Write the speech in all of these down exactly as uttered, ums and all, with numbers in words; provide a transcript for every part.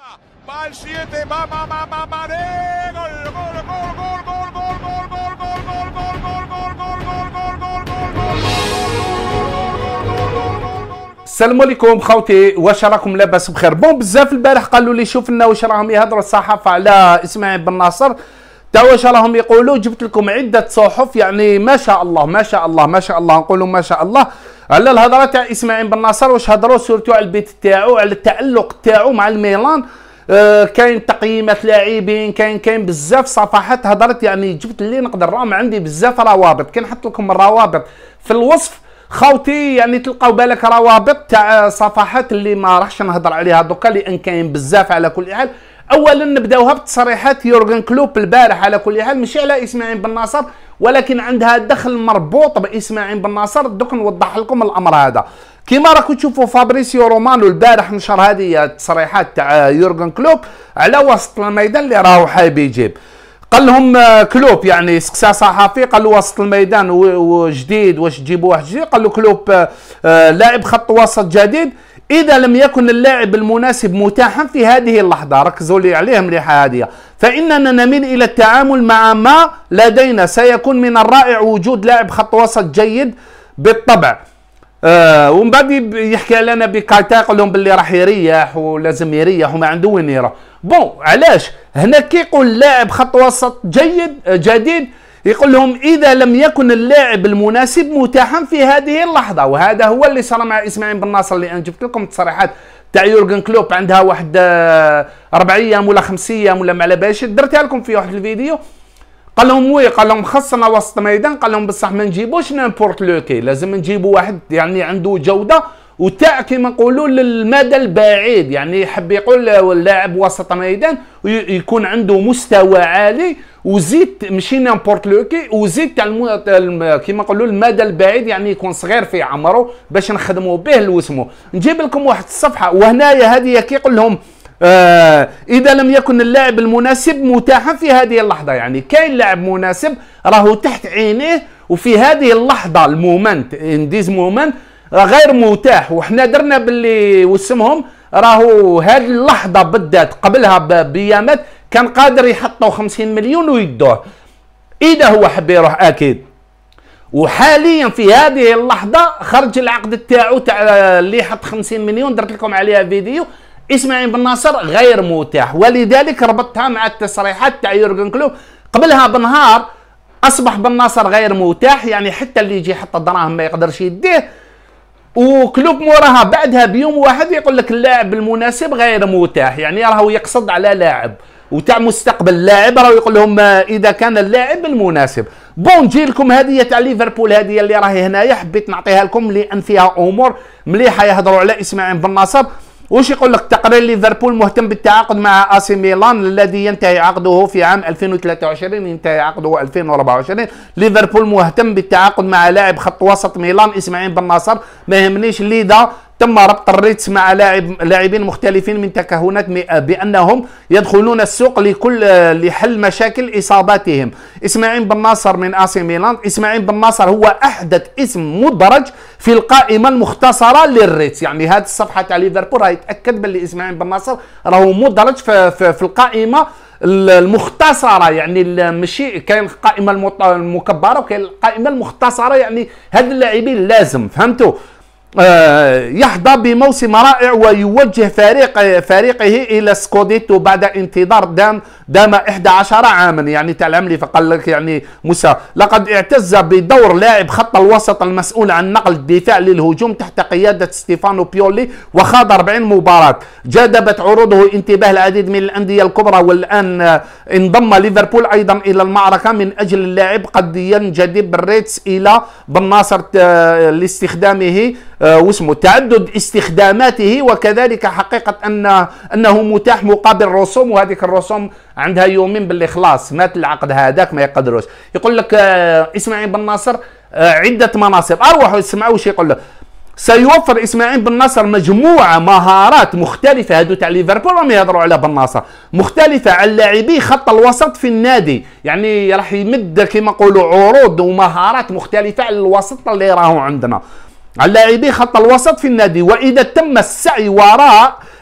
Va el siete, va, va, va, va, Mané, gol, gol, gol, gol, gol, gol, gol, gol, gol, gol, gol, gol, gol, gol, gol, gol. السلام عليكم خوتي، واش راكم لاباس بخير؟ بون بزاف البارح قالوا لي شوف لنا واش راهم يهضروا الصحافه على اسماعيل بن ناصر، تا واش راهم يقولوا. جبت لكم عده صحف يعني ما شاء الله ما شاء الله ما شاء الله، نقولوا ما شاء الله على الهضره تاع اسماعيل بن ناصر. واش هضروا سورتو على البيت تاعو، على التالق تاعو مع الميلان. آه كاين تقييمات لاعبين، كاين كاين بزاف صفحات هضرت، يعني جبت اللي نقدر، راهم عندي بزاف روابط، كي نحط لكم الروابط في الوصف خوتي يعني تلقاو بالك روابط تاع صفحات اللي ما راحش نهضر عليها دوكا لان كاين بزاف. على كل حال اولا نبداوها بتصريحات يورغن كلوب البارح، على كل حال ماشي على اسماعيل بن ناصر ولكن عندها دخل مربوط باسماعيل بن ناصر. دوك نوضح لكم الامر هذا. كيما راكم تشوفوا فابريسيو رومانو البارح نشر هذه التصريحات تاع يورغن كلوب على وسط الميدان اللي راهو حايب يجيب. قال لهم كلوب يعني سقسا صحفي، قال له وسط الميدان وجديد واش تجيبوا واحد جديد؟ قال له كلوب لاعب خط وسط جديد اذا لم يكن اللاعب المناسب متاحا في هذه اللحظه، ركزوا لي عليه مليحه هذه، فاننا نميل الى التعامل مع ما لدينا. سيكون من الرائع وجود لاعب خط وسط جيد بالطبع. آه ومن بعد يحكي لنا بكايتا، يقول لهم باللي راح يريح ولازم يريح وما عنده وين يروح. بون علاش هنا كي يقول لاعب خط وسط جيد جديد يقول لهم اذا لم يكن اللاعب المناسب متاحا في هذه اللحظه، وهذا هو اللي صار مع اسماعيل بن ناصر. اللي انا جبت لكم التصريحات تاع يورغن كلوب عندها واحد اربع ايام ولا خمس ايام ولا ما على باليش، درتها لكم في واحد الفيديو. قال لهم وي، قال لهم خصنا وسط ميدان، قال لهم بصح ما نجيبوش نامبورت لوكي، لازم نجيبوا واحد يعني عنده جوده وتاع كيما نقولوا للمدى البعيد. يعني يحب يقول اللاعب وسط ميدان ويكون عنده مستوى عالي وزيد ماشي نامبورت لوكي، وزيد تاع المو... كيما نقولوا المدى البعيد، يعني يكون صغير في عمره باش نخدموا به لوسمو. نجيب لكم واحد الصفحه وهنايا هذه كي يقول لهم آه اذا لم يكن اللاعب المناسب متاحا في هذه اللحظه، يعني كاين لاعب مناسب راهو تحت عينيه وفي هذه اللحظه المومنت انديز مومنت غير متاح. وحنا درنا باللي وسمهم راهو هذه اللحظه بالذات قبلها بيامات كان قادر يحطوا خمسين مليون ويدوه اذا هو حب يروح اكيد. وحاليا في هذه اللحظه خرج العقد تاعو تاع اللي حط خمسين مليون، درت لكم عليها فيديو. اسماعيل بن ناصر غير متاح، ولذلك ربطتها مع التصريحات تاع يورغن كلوب قبلها بنهار. اصبح بن ناصر غير متاح، يعني حتى اللي يجي يحط الدراهم ما يقدرش يديه. وكلوب موراها بعدها بيوم واحد يقول لك اللاعب المناسب غير متاح، يعني راهو يقصد على لاعب وتاع مستقبل اللاعب، راهو يقول لهم اذا كان اللاعب المناسب. بون نجي لكم هذه تاع ليفربول، هذه اللي راهي هنايا حبيت نعطيها لكم لان فيها امور مليحه يهضروا على اسماعيل بن ناصر. واش يقول لك تقرير ليفربول مهتم بالتعاقد مع اسي ميلان الذي ينتهي عقده في عام ألفين وثلاثة وعشرين، ينتهي عقده ألفين وأربعة وعشرين. ليفربول مهتم بالتعاقد مع لاعب خط وسط ميلان اسماعيل بن ناصر. ما يهمنيش لذا تم ربط الريتس مع لاعب لاعبين مختلفين من تكهنات بانهم يدخلون السوق لكل لحل مشاكل اصاباتهم. اسماعيل بن ناصر من اسي ميلان. اسماعيل بن ناصر هو احدث اسم مدرج في القائمه المختصره للريتس، يعني هذه الصفحه تاع ليفربول راهي تاكد باللي اسماعيل بن ناصر راهو مدرج في, في, في القائمه المختصره، يعني ماشي كاين القائمه المكبره وكاين القائمه المختصره، يعني هاد اللاعبين لازم فهمتوا. آه يحظى بموسم رائع ويوجه فريق فريقه الى سكوديتو بعد انتظار دام دام إحدى عشرة عاما، يعني تاع العملي. فقال لك يعني موسى لقد اعتز بدور لاعب خط الوسط المسؤول عن نقل الدفاع للهجوم تحت قياده ستيفانو بيولي، وخاض أربعين مباراه جذبت عروضه انتباه العديد من الانديه الكبرى، والان انضم ليفربول ايضا الى المعركه من اجل اللاعب. قد ينجذب الريتس الى بن ناصر لاستخدامه آه واسمه تعدد استخداماته، وكذلك حقيقه ان انه متاح مقابل رسوم، وهذيك الرسوم عندها يومين باللي خلاص مات العقد هذاك ما يقدروش. يقول لك آه اسماعيل بن ناصر آه عده مناصب. اروحوا اسمعوا واش يقول لك. سيوفر اسماعيل بن ناصر مجموعه مهارات مختلفه، هادو تاع ليفربول راهم يهضروا على بن ناصر، مختلفه عن لاعبي خط الوسط في النادي، يعني راح يمد كما نقولوا عروض ومهارات مختلفه على الوسط اللي راهو عندنا. على لاعبي خط الوسط في النادي، واذا تم السعي وراء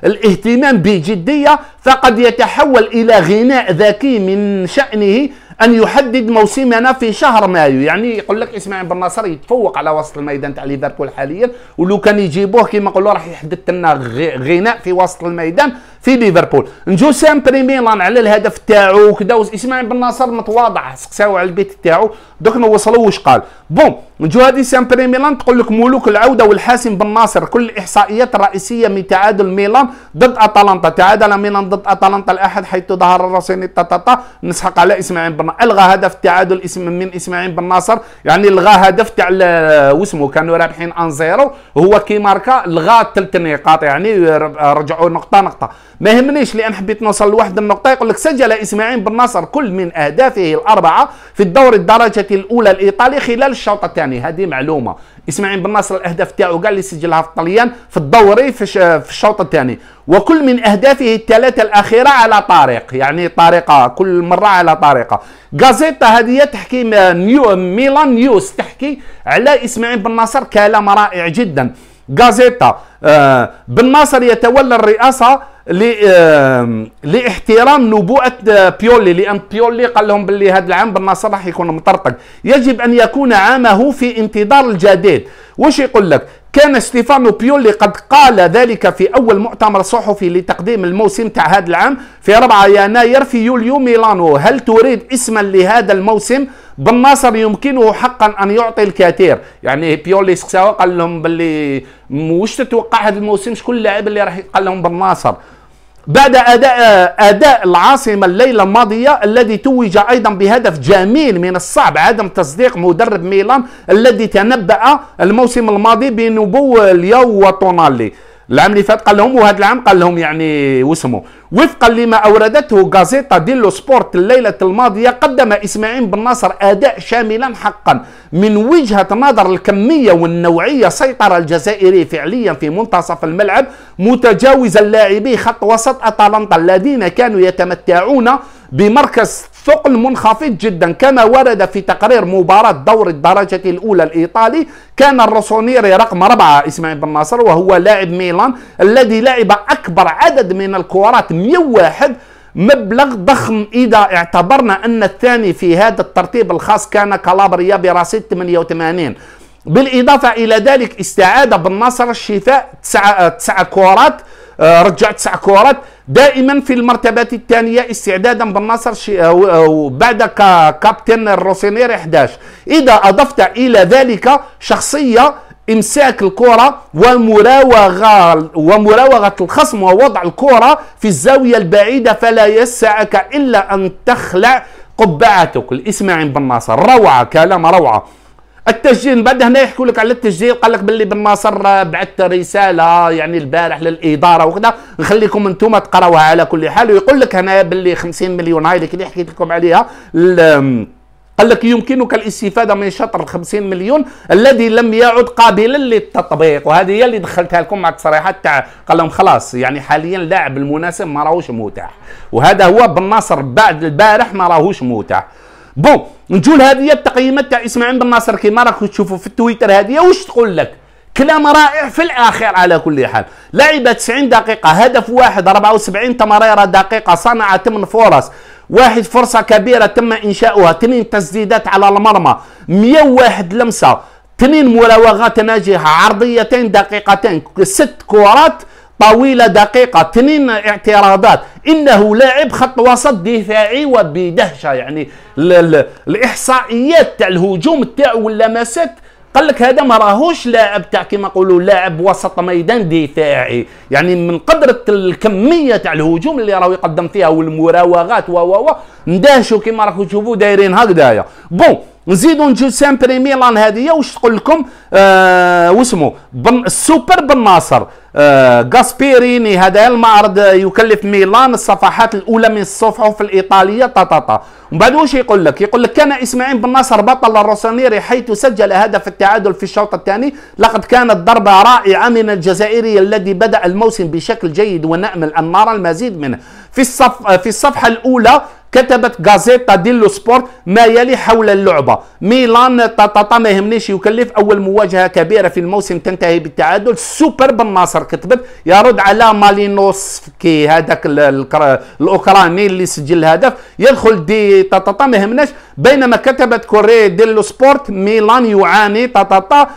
الاهتمام بجدية فقد يتحول إلى غناء ذكي من شأنه أن يحدد موسمنا في شهر مايو. يعني يقول لك إسماعيل بن ناصر يتفوق على وسط الميدان تاع ليفربول حاليا، ولو كان يجيبوه كما نقولوا راح يحدث لنا غناء في وسط الميدان في ليفربول. نجو سامبري ميلان على الهدف تاعو وكذا، اسماعيل بن ناصر متواضع، سقساو على البيت تاعو دوك نوصلوا واش قال. بون نجو هذه سامبري ميلان تقول لك ملوك العوده والحاسم بن ناصر، كل الاحصائيات الرئيسيه من تعادل ميلان ضد اتلانتا. تعادل ميلان ضد اتلانتا الاحد حيث ظهر الروسيني تاتاتا نسحق على اسماعيل بن الغى هدف التعادل اسم من اسماعيل بن ناصر، يعني الغى هدف تاع واسمه كانوا رابحين ان زيرو هو كي ماركا الغى ثلاث نقاط، يعني رجعوا نقطه نقطه. ما يهمنيش لان حبيت نوصل لواحد النقطه. يقول لك سجل اسماعيل بن ناصر كل من اهدافه الاربعه في الدور الدرجه الاولى الايطالي خلال الشوط الثاني. هذه معلومه، اسماعيل بن ناصر الاهداف تاعو كاع اللي سجلها في الطليان في الدوري في, في الشوط الثاني، وكل من اهدافه الثلاثه الاخيره على طريق، يعني طريقه كل مره على طريقه. غازيتا هذه تحكي نيو ميلان نيوز تحكي على اسماعيل بن ناصر كلام رائع جدا. غازيتا آه بن ناصر يتولى الرئاسه لاحترام نبوءة بيولي، لأن بيولي قال لهم باللي هذا العام بن ناصر راح يكون مطرطق، يجب أن يكون عامه في انتظار الجديد. وش يقول لك؟ كان ستيفانو بيولي قد قال ذلك في أول مؤتمر صحفي لتقديم الموسم تاع هذا العام في أربعة يناير في يوليو ميلانو. هل تريد اسما لهذا الموسم؟ بن ناصر يمكنه حقا أن يعطي الكثير. يعني بيولي سكساوا قال لهم باللي وش تتوقع هذا الموسم شكون اللاعب اللي راح يقال لهم بن ناصر. بعد أداء أداء العاصمة الليلة الماضية الذي توج أيضا بهدف جميل، من الصعب عدم تصديق مدرب ميلان الذي تنبأ الموسم الماضي بنبوة ليو وتونالي. العام اللي فات قال لهم وهذا العام قال لهم يعني واسمه. وفقا لما أوردته غازيتا ديلو سبورت الليلة الماضية قدم إسماعيل بن ناصر أداء شاملا حقا من وجهة نظر الكمية والنوعية. سيطر الجزائري فعليا في منتصف الملعب متجاوزا لاعبي خط وسط أتلانتا الذين كانوا يتمتعون بمركز ثقل منخفض جدا. كما ورد في تقرير مباراة دور الدرجة الأولى الإيطالي، كان الروسونيري رقم أربعة إسماعيل بن ناصر وهو لاعب ميلان الذي لعب أكبر عدد من الكورات مئة وواحد، مبلغ ضخم إذا اعتبرنا أن الثاني في هذا الترتيب الخاص كان كالابريا برصيد ثمانية وثمانين. بالإضافة إلى ذلك استعاد بن ناصر الشفاء تسعة تسع كورات، رجع تسع كورات دائما في المرتبة الثانية استعدادا بن ناصر بعد كابتن الروسينيري أحد عشر. إذا أضفت إلى ذلك شخصية امساك الكرة ومراوغة ومراوغة الخصم ووضع الكرة في الزاوية البعيدة فلا يسعك إلا أن تخلع قبعتك. الإسماعيل بن ناصر روعة، كلام روعة. التسجيل بعد هنا يحكوا لك على التسجيل، قال لك باللي بن ناصر بعثت رساله يعني البارح للاداره وكذا، نخليكم انتم تقراوها على كل حال. ويقول لك هنا باللي خمسين مليون هاي اللي حكيت لكم عليها، قال لك يمكنك الاستفاده من شطر خمسين مليون الذي لم يعد قابلا للتطبيق. وهذه هي اللي دخلتها لكم مع التصريحات تاع قال لهم خلاص يعني حاليا اللاعب المناسب ما راهوش متاح، وهذا هو بن ناصر بعد البارح ما راهوش متاح. بون نجول هذه التقييمات تاع اسماعيل بن ناصر كيما راكم تشوفوا في التويتر. هذه واش تقول لك؟ كلام رائع في الاخير. على كل حال لعب تسعين دقيقه، هدف واحد، أربعة وسبعين تمريره دقيقه، صنع ثمان فرص، واحد فرصه كبيره تم انشاؤها، اثنين تسديدات على المرمى، مئة وواحد لمسه، اثنين مراوغات ناجحه، عرضيتين دقيقتين، ست كورات طويلة دقيقة، اثنين اعتراضات. إنه لاعب خط وسط دفاعي وبدهشة. يعني ال ال الإحصائيات تاع الهجوم تاعو واللمسات قال لك هذا ما راهوش لاعب تاع كيما نقولوا لاعب وسط ميدان دفاعي، يعني من قدرة الكمية تاع الهجوم اللي راهو يقدم فيها والمراوغات و و و ندهشوا كيما راكم تشوفوا دايرين هكذايا. بون نزيدوا نجيو سامبري ميلان هذه واش تقول لكم؟ آه واسمه بن السوبر بن ناصر آه غاسبيريني. هذا المعرض يكلف ميلان الصفحات الاولى من الصحف الايطاليه طاطاطا. ومن بعد واش يقول لك؟ يقول لك كان اسماعيل بن ناصر بطل الروسونيري حيث سجل هدف التعادل في الشوط الثاني. لقد كانت ضربه رائعه من الجزائري الذي بدا الموسم بشكل جيد ونامل ان نرى المزيد منه. في الصف في الصفحه الاولى كتبت غازيتا ديلو سبورت ما يلي حول اللعبه: ميلان تاتا ما يهمنيش يكلف، اول مواجهه كبيره في الموسم تنتهي بالتعادل، سوبر بالناصر كتبت يرد على مالينوسكي هذاك الاوكراني اللي سجل الهدف، يدخل دي تاتا ما يهمناش. بينما كتبت كوري ديلو سبورت: ميلان يعاني تاتا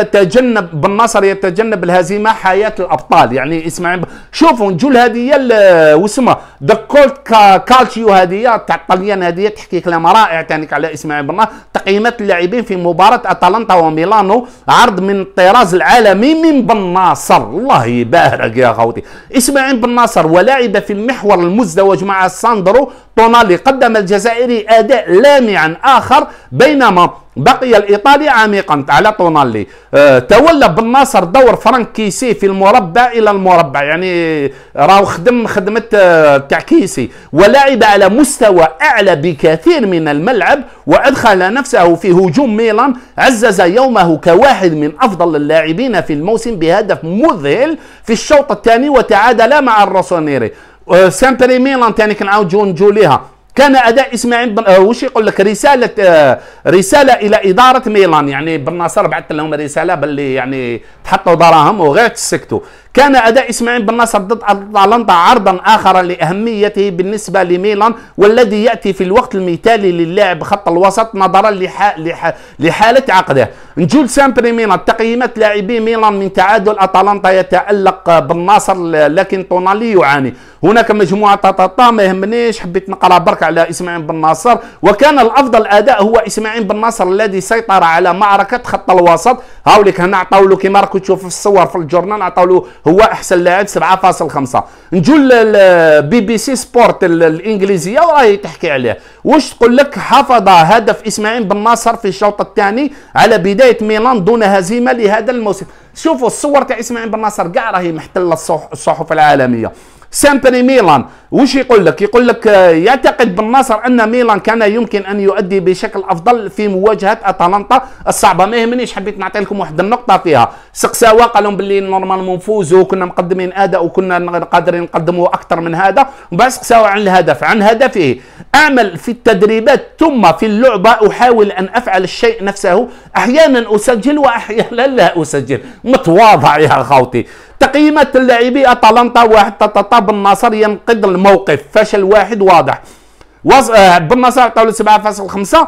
يتجنب بالنصر يتجنب الهزيمه حياه الابطال. يعني اسمع شوفوا نجول هذه واسمها ذا كولت كالتشيو هذه تاع الطليان، هذه تحكي كلام رائع تانيك على اسماعيل بن ناصر. تقييمات اللاعبين في مباراه اتلانتا وميلانو، عرض من الطراز العالمي من بن ناصر، الله يبارك يا خوتي. اسماعيل بن ناصر ولعب في المحور المزدوج مع ساندرو تونالي، قدم الجزائري اداء لامعا اخر بينما بقي الايطالي عميقا على تونالي. أه تولى بن ناصر دور فرانك كيسي في المربع الى المربع، يعني راهو خدم خدمه أه تاع كيسي، ولعب على مستوى اعلى بكثير من الملعب، وادخل نفسه في هجوم ميلان، عزز يومه كواحد من افضل اللاعبين في الموسم بهدف مذهل في الشوط الثاني، وتعادل مع الروسونيري. أه سامبري ميلان ثاني كنعاود نجو ليها، كان اداء اسماعيل بن آه وش يقول لك رساله آه رساله الى اداره ميلان، يعني بن ناصر بعث لهم رساله باللي يعني تحطوا دراهم وغير تسكتوا. كان اداء اسماعيل بن ناصر ضد اتلانتا عرضا اخر لاهميته بالنسبه لميلان، والذي ياتي في الوقت المثالي للاعب خط الوسط نظرا لح... لح... لحاله عقده. نجول سامبري ميلان، تقييمات لاعبي ميلان من تعادل اتلانتا: يتالق بن ناصر لكن تونالي يعاني. هناك مجموعه تاتا ما يهمنيش، حبيت نقرا برك على اسماعيل بن ناصر. وكان الافضل اداء هو اسماعيل بن ناصر الذي سيطر على معركه خط الوسط. هاوليك هنا عطاو له كيما راكم تشوفوا في الصور في الجورنال، عطاو له هو احسن لاعب سبعة فاصلة خمسة. نجول البي بي سي سبورت الانجليزيه وراهي تحكي عليه، واش تقول لك؟ حافظ هدف اسماعيل بن ناصر في الشوط الثاني على بدايه ميلان دون هزيمه لهذا الموسم. شوفوا الصور تاع اسماعيل بن ناصر كاع راهي محتله الصحف العالميه. سامبري ميلان وش يقول لك؟ يقول لك يعتقد بن ناصر ان ميلان كان يمكن ان يؤدي بشكل افضل في مواجهه اتلانتا الصعبه. ما يهمنيش، حبيت نعطي لكم واحد النقطه فيها. سقساوه قال لهم باللي نورمالمون نفوزوا وكنا مقدمين اداء وكنا قادرين نقدموا اكثر من هذا، وبعد سقساوه عن الهدف عن هدفه: اعمل في التدريبات ثم في اللعبه احاول ان افعل الشيء نفسه، احيانا اسجل واحيانا لا اسجل. متواضع يا خوتي. تقييمات اللاعبي اتلانتا: واحد تاتا بن ناصر ينقذ الموقف، فشل واحد واضح. وص... آه بن ناصر عطاو سبعة فاصلة خمسة،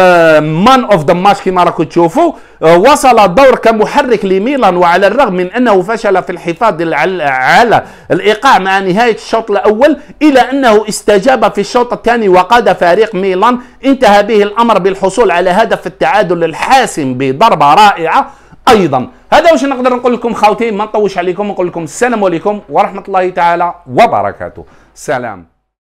مان اوف ذا ماتش كما راكم تشوفوا. آه وصل الدور كمحرك لميلان، وعلى الرغم من انه فشل في الحفاظ على الايقاع مع نهايه الشوط الاول، الا انه استجاب في الشوط الثاني وقاد فريق ميلان. انتهى به الامر بالحصول على هدف التعادل الحاسم بضربه رائعه ايضا. هذا واش نقدر نقول لكم خوتي، ما نطوش عليكم، نقول لكم السلام عليكم ورحمه الله تعالى وبركاته. سلام.